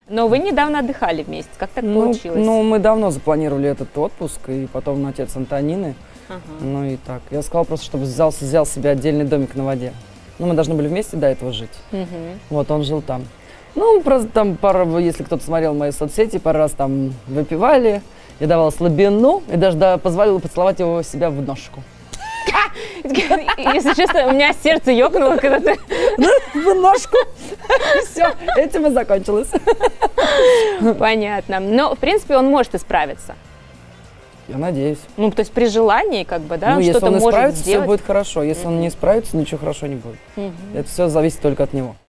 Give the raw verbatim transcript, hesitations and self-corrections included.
Но вы недавно отдыхали вместе. Как так Ну, получилось? ну, мы давно запланировали этот отпуск, и потом на отец Антонины. Ага. Ну и так. Я сказал просто, чтобы взял, взял себе отдельный домик на воде. Ну, мы должны были вместе до этого жить. Мгм. Вот, он жил там. Ну, просто там пару, если кто-то смотрел мои соцсети, пару раз там выпивали, я давала слабину, и даже да, позволила поцеловать его себя в ножку. Если честно, у меня сердце ёкнуло, когда ты... В ножку. Все, этим и закончилось. Понятно. Но, в принципе, он может исправиться. Я надеюсь. Ну, то есть при желании, как бы, да, Ну, если что-то он может исправится, все сделать. будет хорошо. Если он не исправится, ничего хорошо не будет. Мгм. Это все зависит только от него.